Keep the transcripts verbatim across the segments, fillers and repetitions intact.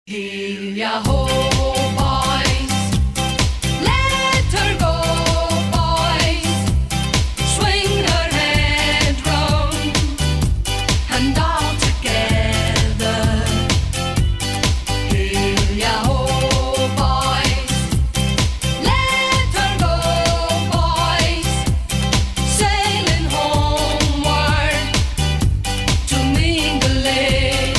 Heel-ya-ho, boys, let her go, boys. Swing her head round and all together. Heel-ya-ho, boys, let her go, boys. Sailing homeward to Mingulay.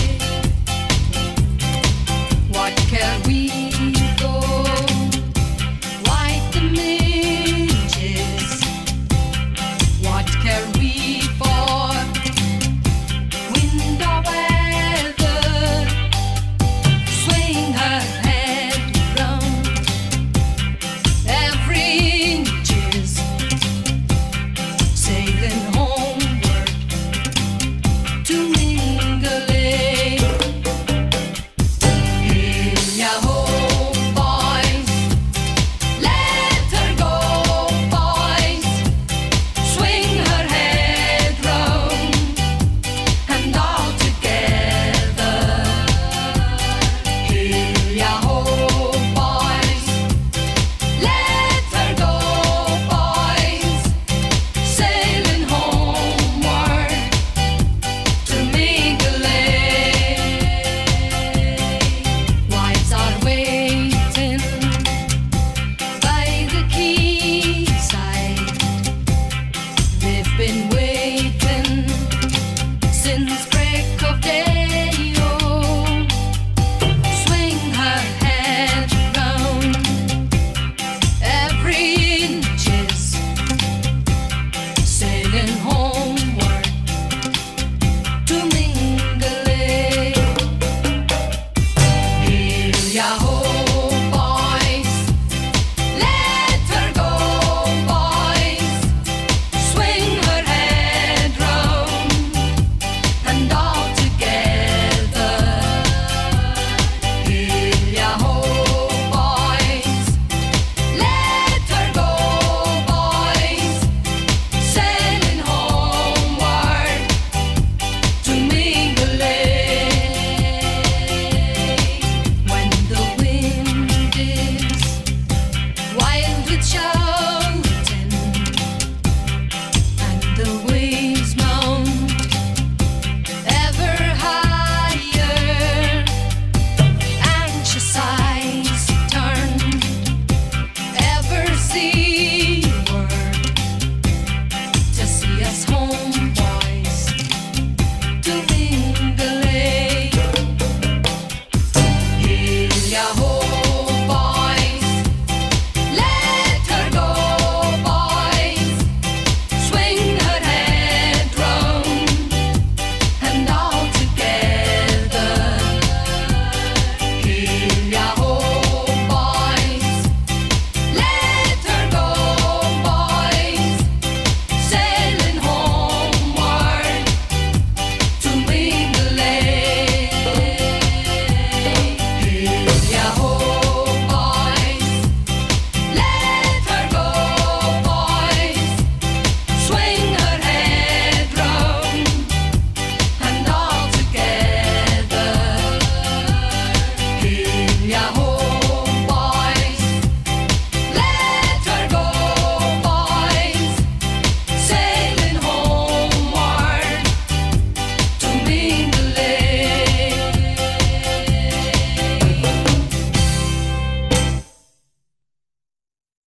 What care we go? Like the midges. What care we for wind or weather? Swing her head round every inches, sailing homeward to Mingulay. Heel-ya-ho, boys, let her go, boys. Swing her head round and all together. Heel-ya-ho, boys, let her go, boys. Sailing homeward to Mingulay. Wives are waiting by the quayside. They've been waiting since break of day. Oh, swing her head round every inches, sailing homeward to Mingulay. Heel-ya-ho, boys, let her go, boys. Swing her head round and all together. Heel-ya-ho, boys, let her go, boys. Sailing homeward to Mingulay. When the wind is wild with shouting and the waves mount ever higher, anxious eyes turn ever seaward to see us home, boys, to Mingulay. Heel-ya-ho,